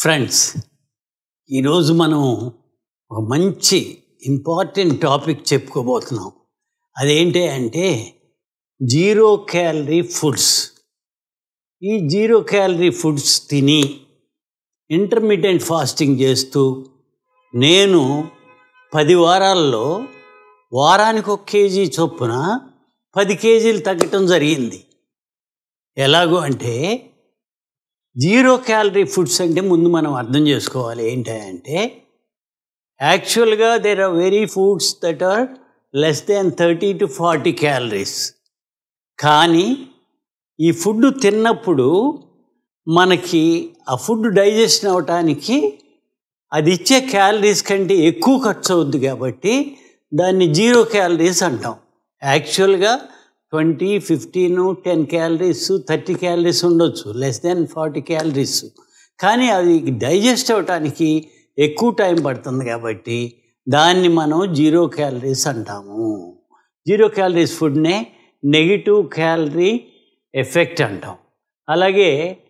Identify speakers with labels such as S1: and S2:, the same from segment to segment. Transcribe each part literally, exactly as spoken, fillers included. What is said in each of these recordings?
S1: Friends, ఈరోజు మనం ఒక మంచి ఇంపార్టెంట్ టాపిక్ చెప్పుకోబోతున్నాం. అదేంటి అంటే జీరో క్యాలరీ ఫుడ్స్. ఈ జీరో క్యాలరీ ఫుడ్స్ తిని ఇంటర్మీడియట్ ఫాస్టింగ్ చేస్తూ నేను పది వారాల్లో వారానికి ఒక కేజీ చొప్పున పది కేజీలు తగ్గటం జరిగింది. ఎలాగో అంటే జీరో క్యాలరీ ఫుడ్స్ అంటే ముందు మనం అర్థం చేసుకోవాలి ఏంటంటే యాక్చువల్గా there are very foods that are less than thirty to forty calories. కానీ ఈ ఫుడ్ తిన్నప్పుడు మనకి ఆ ఫుడ్ డైజెషన్ అవ్వటానికి అది ఇచ్చే క్యాలరీస్ కంటే ఎక్కువ ఖర్చు అవుద్ది కాబట్టి దాన్ని జీరో క్యాలరీస్ అంటాం. యాక్చువల్గా twenty fifteen ten calories thirty calories ఉండొచ్చు, లెస్ దెన్ ఫార్టీ క్యాలరీస్. కానీ అది డైజెస్ట్ అవ్వటానికి ఎక్కువ టైం పడుతుంది కాబట్టి దాన్ని మనం జీరో క్యాలరీస్ అంటాము. జీరో క్యాలరీస్ ఫుడ్నే నెగిటివ్ క్యాలరీ ఎఫెక్ట్ అంటాం. అలాగే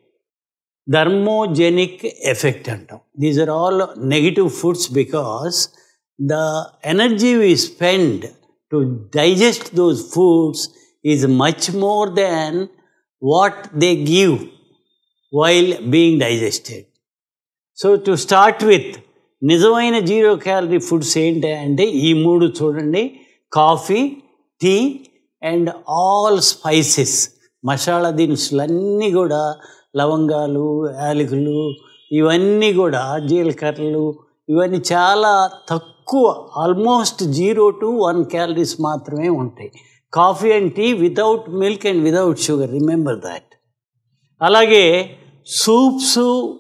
S1: థర్మోజెనిక్ ఎఫెక్ట్ అంటాం. These are all negative foods because the energy we spend to digest those foods is much more than what they give while being digested. So to start with, నిజమైన zero calorie foods ఏంటి అంటే ఈ మూడు చూడండి: coffee, tea and all spices. Masala దినుసులన్నీ కూడా, లవంగాలు, యాలకులు, ఇవన్నీ కూడా, జీలకర్రలు, ఇవన్నీ చాలా తక్కువ, almost zero to one calories మాత్రమే ఉంటాయి. Coffee and tea without milk and without sugar, remember that. అలాగే సూప్స్,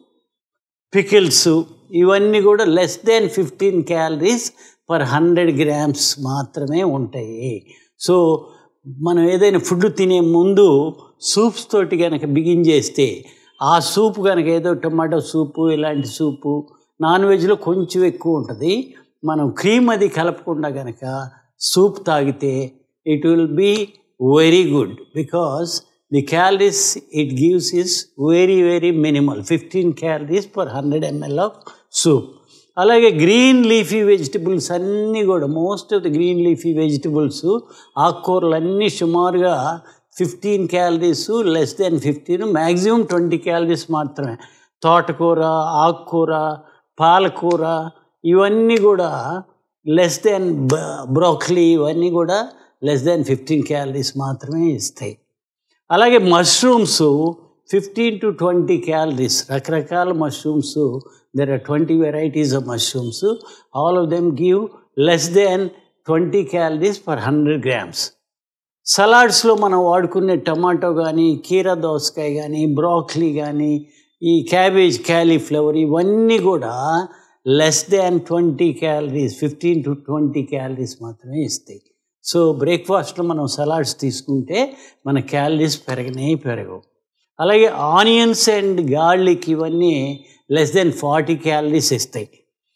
S1: పికిల్స్, ఇవన్నీ కూడా less than fifteen calories per hundred grams మాత్రమే ఉంటాయి. సో మనం ఏదైనా ఫుడ్ తినే ముందు సూప్స్ తోటి కనుక బిగిన్ చేస్తే, ఆ సూప్ కనుక ఏదో టొమాటో సూపు ఇలాంటి సూపు, నాన్ వెజ్లో కొంచెం ఎక్కువ ఉంటుంది, మనం క్రీమ్ అది కలపకుండా కనుక సూప్ తాగితే it will be very good because the calories it gives is very very minimal, fifteen calories per one hundred milliliters of soup. అలాగే గ్రీన్ లీఫీ వెజిటబుల్స్ అన్నీ కూడా, most of the green leafy vegetables, ఆకుకూరలు అన్నీ సుమారుగా fifteen calories, less than fifteen, maximum twenty calories మాత్రమే. తోటకూర, ఆకుకూర, పాలకూర, ఇవన్నీ కూడా లెస్ దెన్ బ్రోకలీ, ఇవన్నీ కూడా లెస్ దెన్ ఫిఫ్టీన్ క్యాలరీస్ మాత్రమే ఇస్తాయి. అలాగే mushrooms fifteen to twenty calories. రకరకాల mushrooms, there are twenty varieties of mushrooms, all of them give less than twenty calories per hundred grams. సలాడ్స్లో మనం వాడుకునే టమాటో కానీ, కీరా దోసకాయ కానీ, బ్రోకలీ కానీ, ఈ క్యాబేజ్, క్యాలీఫ్లవర్, ఇవన్నీ కూడా less than twenty calories, fifteen to twenty calories మాత్రమే ఇస్తాయి. సో బ్రేక్ఫాస్ట్లో మనం సలాడ్స్ తీసుకుంటే మన క్యాలరీస్ పెరగనే పెరగవు. అలాగే ఆనియన్స్ అండ్ గార్లిక్, ఇవన్నీ లెస్ దెన్ ఫార్టీ క్యాలరీస్ ఇస్తాయి.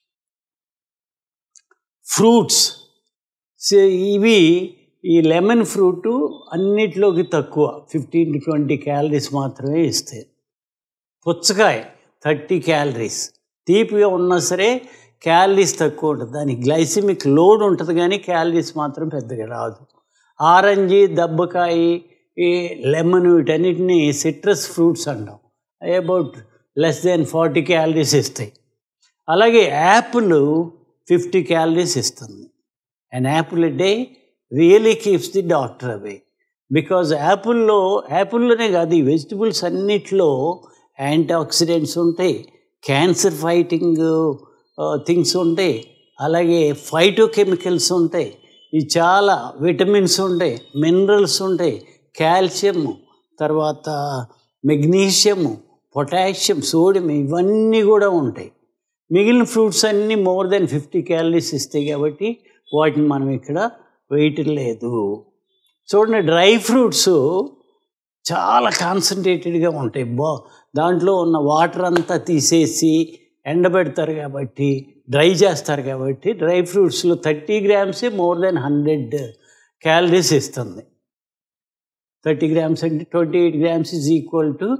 S1: ఫ్రూట్స్, ఇవి ఈ లెమన్ ఫ్రూటు అన్నిట్లోకి తక్కువ, ఫిఫ్టీన్ టు ట్వంటీ క్యాలరీస్ మాత్రమే ఇస్తాయి. పుచ్చకాయ థర్టీ క్యాలరీస్, తీపిగా ఉన్నా సరే క్యాలరీస్ తక్కువ ఉంటుంది, దానికి గ్లైసిమిక్ లోడ్ ఉంటుంది కానీ క్యాలరీస్ మాత్రం పెద్దగా రాదు. ఆరెంజీ, దబ్బకాయ, ఈ లెమన్, వీటన్నిటిని సిట్రస్ ఫ్రూట్స్ అంటాం. About less than forty calories ఇస్తాయి. అలాగే యాపిల్ ఫిఫ్టీ క్యాలరీస్ ఇస్తుంది. And apple a day really keeps the doctor away. Because యాపిల్లో, యాపిల్లోనే కాదు, ఈ వెజిటబుల్స్ అన్నిట్లో యాంటీ ఆక్సిడెంట్స్ ఉంటాయి, క్యాన్సర్ ఫైటింగ్ థింగ్స్ ఉంటాయి, అలాగే ఫైటోకెమికల్స్ ఉంటాయి, ఇవి చాలా విటమిన్స్ ఉంటాయి, మినరల్స్ ఉంటాయి, కాల్షియము, తర్వాత మెగ్నీషియము, పొటాషియం, సోడియం, ఇవన్నీ కూడా ఉంటాయి. మిగిలిన ఫ్రూట్స్ అన్నీ మోర్ దెన్ ఫిఫ్టీ క్యాలరీస్ ఇస్తాయి కాబట్టి వాటిని మనం ఇక్కడ వేయటం లేదు. చూడండి, డ్రై ఫ్రూట్స్ చాలా కాన్సన్ట్రేటెడ్గా ఉంటాయి. బా దాంట్లో ఉన్న వాటర్ అంతా తీసేసి ఎండబెడతారు కాబట్టి, డ్రై చేస్తారు కాబట్టి, డ్రై ఫ్రూట్స్లో థర్టీ గ్రామ్సే మోర్ దెన్ హండ్రెడ్ క్యాలరీస్ ఇస్తుంది. థర్టీ గ్రామ్స్ అంటే twenty eight grams is equal to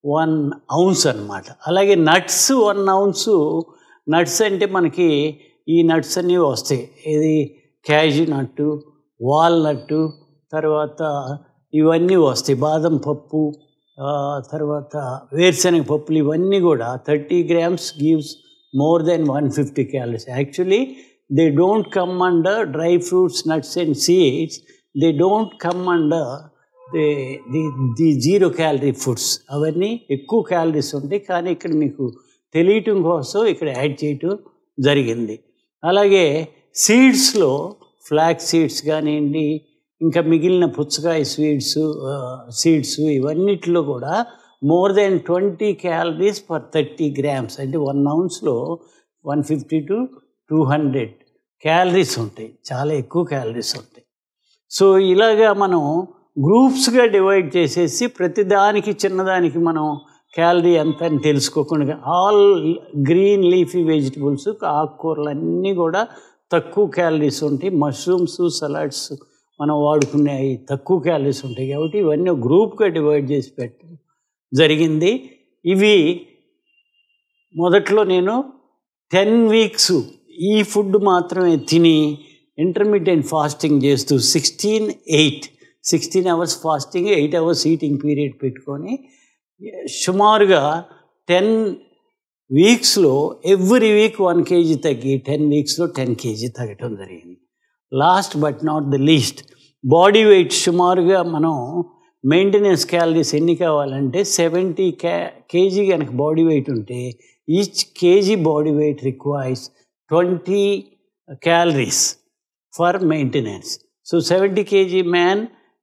S1: one ounce అనమాట. అలాగే నట్స్ వన్ ఔన్సు. నట్స్ అంటే మనకి ఈ నట్స్ అన్నీ వస్తాయి. ఇది క్యాష్యూ నట్టు, వాల్నట్టు, తర్వాత ఇవన్నీ వస్తాయి. బాదం పప్పు, తర్వాత వేరుశనగ పప్పులు, ఇవన్నీ కూడా thirty grams gives more than one fifty calories. Actually they don't come under dry fruits, nuts and seeds. They don't come under the the the zero calorie foods. అవన్నీ ఎక్కువ క్యాలరీస్ ఉంటాయి, కానీ ఇక్కడ మీకు తెలియటం కోసం ఇక్కడ యాడ్ చేయటం జరిగింది. అలాగే సీడ్స్లో ఫ్లాక్స్ సీడ్స్ కానివ్వండి, ఇంకా మిగిలిన పుచ్చకాయ స్వీడ్స్ సీడ్స్, ఇవన్నిటిలో కూడా more than twenty calories per thirty grams. అంటే వన్ ఔన్స్లో one fifty to two hundred calories ఉంటాయి. చాలా ఎక్కువ క్యాలరీస్ ఉంటాయి. సో ఇలాగా మనం గ్రూప్స్గా డివైడ్ చేసేసి ప్రతిదానికి చిన్నదానికి మనం క్యాలరీ ఎంత అని తెలుసుకోకుండా, ఆల్ గ్రీన్ లీఫీ వెజిటబుల్స్, ఆకుకూరలు అన్నీ కూడా తక్కువ క్యాలరీస్ ఉంటాయి. మష్రూమ్స్, సలాడ్స్ మనం వాడుకునేవి తక్కువ క్యాలరీస్ ఉంటాయి. కాబట్టి ఇవన్నీ గ్రూప్గా డివైడ్ చేసి పెట్టడం జరిగింది. ఇవి మొదట్లో నేను టెన్ వీక్స్ ఈ ఫుడ్ మాత్రమే తిని ఇంటర్మీడియట్ ఫాస్టింగ్ చేస్తూ sixteen eight sixteen hours fasting, eight hours eating period పెట్టుకొని సుమారుగా టెన్ వీక్స్లో ఎవ్రీ వీక్ వన్ కేజీ తగ్గి టెన్ వీక్స్లో టెన్ కేజీ తగ్గటం జరిగింది. Last but not the least, body weight సుమారుగా మనం మెయింటెనెన్స్ క్యాలరీస్ ఎన్ని కావాలంటే సెవెంటీ క్యా కేజీ కనుక బాడీ వెయిట్ ఉంటే each KG body weight requires twenty calories for maintenance. So seventy KG man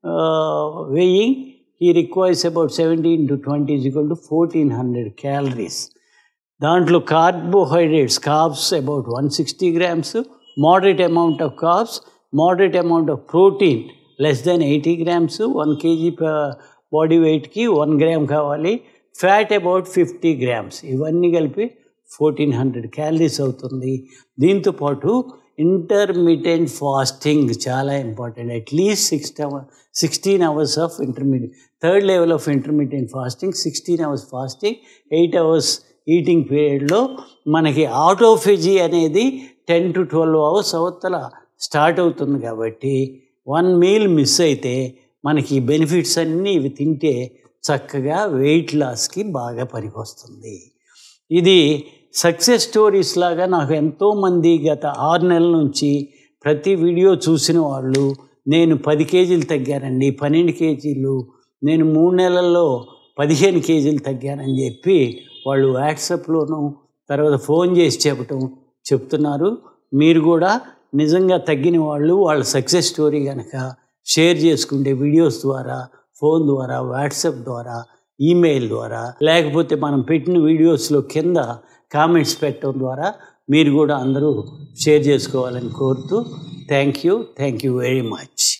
S1: weighing, he requires about seventeen to twenty is equal to fourteen hundred calories. దాంట్లో carbohydrates, carbs about one sixty grams, moderate amount of carbs, moderate amount of protein less than eighty grams. One KG body వెయిట్కి one gram కావాలి. Fat about fifty grams. ఇవన్నీ కలిపి fourteen hundred calories అవుతుంది. దీంతోపాటు intermediate fasting చాలా important. At least six hour sixteen hours of intermediate, third level of intermediate fasting, sixteen hours fasting, eight hours eating పీరియడ్లో మనకి autophagy అనేది ten to twelve hours అవతల start అవుతుంది. కాబట్టి వన్ మీల్ మిస్ అయితే మనకి బెనిఫిట్స్ అన్నీ ఇవి తింటే చక్కగా వెయిట్ లాస్కి బాగా పనికొస్తుంది. ఇది సక్సెస్ స్టోరీస్ లాగా నాకు ఎంతోమంది గత ఆరు నెలల నుంచి ప్రతి వీడియో చూసిన వాళ్ళు, నేను పది కేజీలు తగ్గానండి, పన్నెండు కేజీలు, నేను మూడు నెలల్లో పదిహేను కేజీలు తగ్గానని చెప్పి వాళ్ళు వాట్సాప్లోనూ తర్వాత ఫోన్ చేసి చెప్పటం చెప్తున్నారు. మీరు కూడా నిజంగా తగ్గిన వాళ్ళు వాళ్ళ సక్సెస్ స్టోరీ కనుక షేర్ చేసుకుంటే వీడియోస్ ద్వారా, ఫోన్ ద్వారా, వాట్సాప్ ద్వారా, ఈమెయిల్ ద్వారా, లేకపోతే మనం పెట్టిన వీడియోస్లో కింద కామెంట్స్ పెట్టడం ద్వారా మీరు కూడా అందరూ షేర్ చేసుకోవాలని కోరుతూ thank you thank you very much.